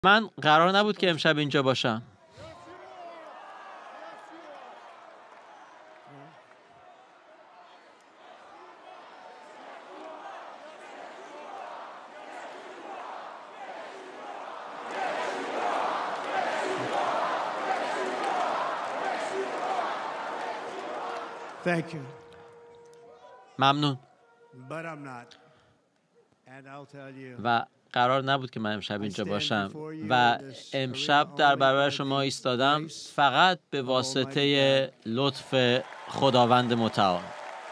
من قرار نبود که امشب اینجا باشم. Thank you. ممنون. But I'm not. And I'll tell you. و قرار نبود که من امشب اینجا باشم و امشب در برابر شما ایستادم فقط به واسطه لطف خداوند متعال.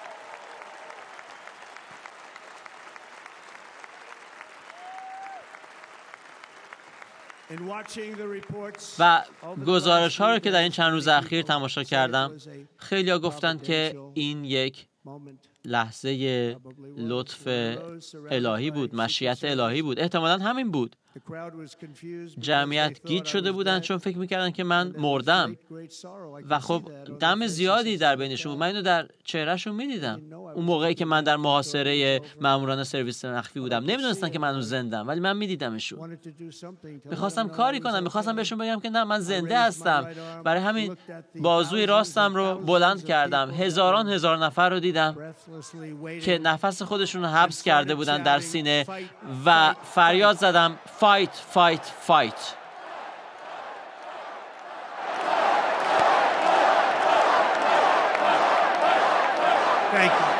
و گزارش ها رو که در این چند روز اخیر تماشا کردم، خیلی ها گفتن که این یک لحظه لطف الهی بود، مشیت الهی بود. احتمالاً همین بود. جمعیت گیج شده بودن چون فکر میکردن که من مردم و خب غم زیادی در بینشون بود. من اینو در چهرهشون میدیدم. اون موقعی که من در محاصره ماموران سرویس مخفی بودم، نمیدونستن که من زندم، ولی من میدیدمشون. میخواستم کاری کنم، میخواستم بهشون بگم که نه، من زنده هستم. برای همین بازوی راستم رو بلند کردم. هزاران هزار نفر رو دیدم که نفس خودشون رو حبس کرده بودن در سینه و فریاد زدم فایت فایت فایت. Thank you.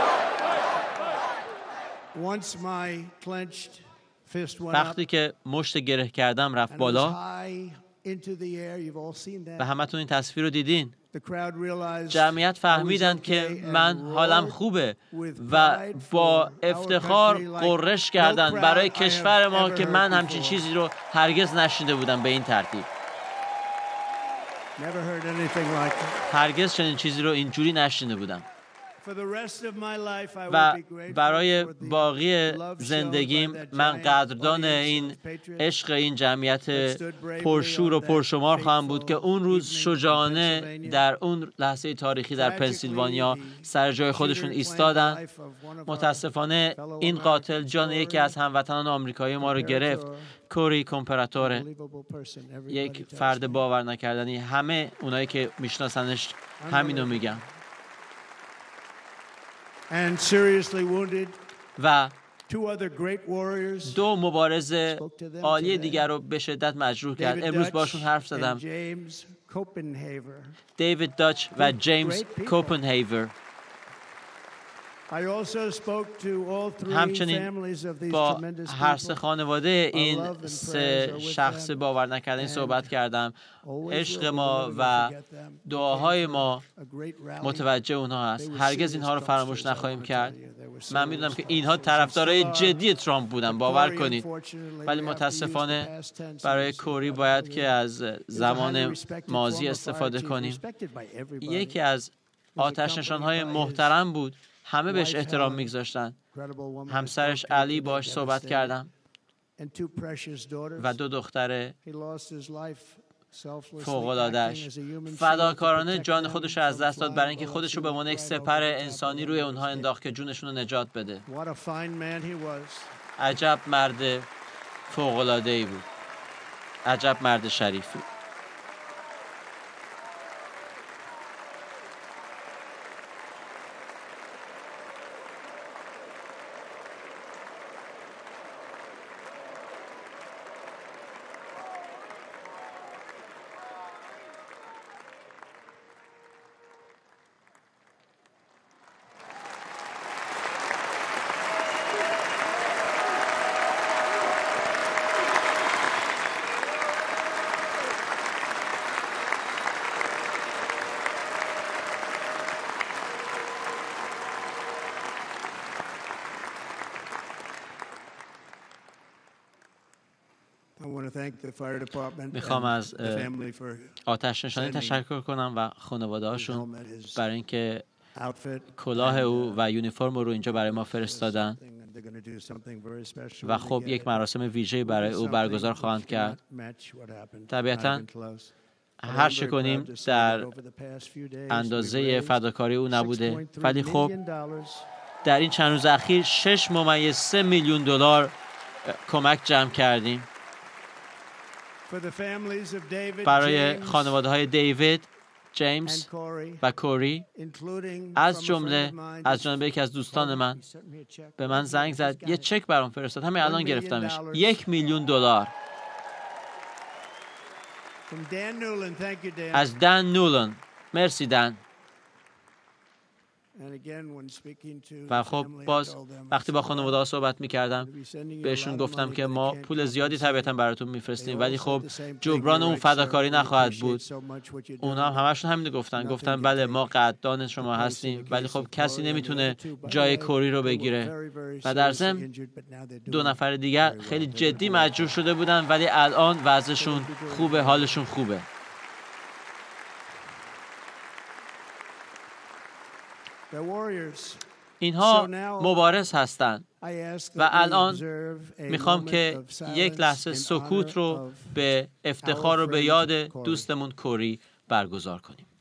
Once my clenched fist went up وقتی که مشت گره کردم رفت and was بالا high into the air, you've all seen that. و همتون این تصویر رو دیدین. The crowd realized جمعیت فهمیدن که من حالم خوبه و با افتخار قررش کردن برای کشور ما که من همچین چیزی رو هرگز نشنیده بودم به این ترتیب. Never heard anything like it. هرگز چنین چیزی رو اینجوری نشنیده بودم. For the rest of my life, I و will be grateful برای for the باقی love shown زندگیم by that من giant قدردان audience این of patriots عشق این جمعیت that stood bravely پرشور و on that پرشمار خواهم بود که اون روز fateful evening in شجاعانه Pennsylvania. در اون لحظه تاریخی در پنسیلوانیا سر جای خودشون ایستادن. متاسفانه این قاتل جان یکی از هموطنان آمریکایی ما رو گرفت. کوری کمپراتور، یک فرد باور نکردنی. همه اونایی که میشناسنش همینو میگن. And seriously wounded, و two other great warriors, دو مبارز عالی دیگر رو به شدت مجروح کرد. David امروز Dutch باشون حرف and زدم. James Copenhaver. دیوید داچ و جیمز کوپنهیور. I also spoke to all three همچنین families of these با tremendous هر سه people. خانواده این love and سه prayers are with شخص them. باور نکردنی And صحبت کردم. Always عشق will. ما We'll never و forget them. دعاهای They came ما for a great rally. متوجه اونها هست. They were هرگز serious اینها رو فراموش Trumpsters, I نخواهیم want to کرد. tell you. They were من میدونم serious که اینها Trumpsters. طرفدارای And still are. جدی ترامپ بودن، باور Corey, کنید. unfortunately, ولی we have to use the متاسفانه past tense برای in this کوری regard. باید که از He was a highly زمان respected ماضی former استفاده fire chief, کنیم. respected by everybody. یکی از آتش نشان‌های محترم بود. همه بهش احترام میگذاشتن. همسرش علی باش صحبت کردم و دو دختر فوق‌العاده‌اش. فداکارانه جان خودش رو از دست داد برای اینکه خودش رو به عنوان یک سپر انسانی روی اونها انداخت که جونشون رو نجات بده. عجب مرد فوق‌العاده‌ای بود. عجب مرد شریفی. میخوام از آتش نشانی تشکر کنم و خانواده هاشون برای اینکه کلاه او و یونیفرم رو اینجا برای ما فرستادن و خب یک مراسم ویژه‌ای برای او برگزار خواهند کرد. طبیعتاً هر چه کنیم در اندازه فداکاری او نبوده، ولی خب در این چند روز اخیر 6.3 میلیون دلار کمک جمع کردیم. for the families of David, برای James, خانواده های دیوید، جیمز and Corey, و کوری، including از from a جمله friend of mine, از جانب یکی از دوستان من he sent me a check. به من زنگ زد، یه چک برام فرستاد، همین الان $1 million. گرفتمش. $1,000,000 From Dan Newland, thank you, Dan. از دن نولن. مرسی دن. And again, when speaking to و the خب family, I باز told them, وقتی با خانواده ها صحبت می‌کردم "We'll be sending you a بهشون lot of گفتم money, که but ما I can't پول زیادی طبیعتاً براتون They میفرستیم، all ولی said خب the same thing. جبران You're اون right, فداکاری sir. We نخواهد appreciate بود. so much what you're اونا هم doing. همشون همین گفتن بله ما قدردان شما هستیم، ولی خب کسی نمیتونه جای کوری رو بگیره. و در ضمن 2 نفر دیگر خیلی جدی مجروح شده بودن، ولی الان وضعشون خوبه، حالشون خوبه. اینها مبارز هستند و الان میخوام که یک لحظه سکوت رو به افتخار و به یاد دوستمون کوری برگزار کنیم.